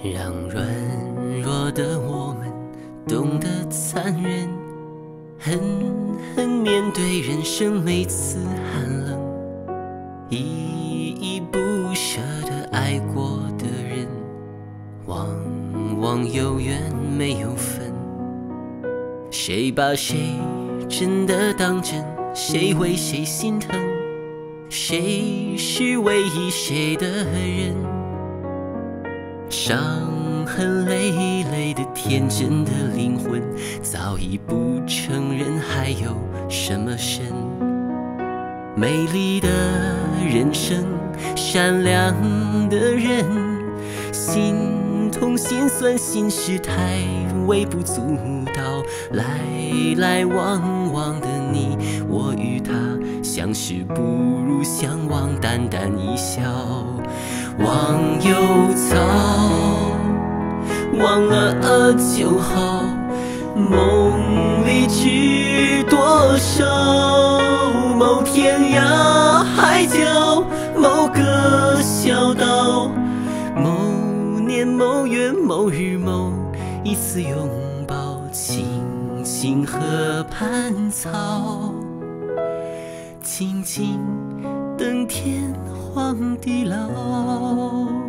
让软弱的我们懂得残忍，狠狠面对人生每次寒冷，依依不舍地爱过的人，往往有缘没有分。谁把谁真的当真？谁为谁心疼？谁是唯一谁的人？伤痕累累的天真的灵魂，早已不承认还有什么神。美丽的人生，善良的人，心痛心酸心事太微不足道，来来往往的你我与他，相识不如相忘，淡淡一笑。忘忧草，忘了就好，梦里知多少。某天涯海角，某个小岛，某年某月某日某一次拥抱，青青河畔草，静静等天荒地老。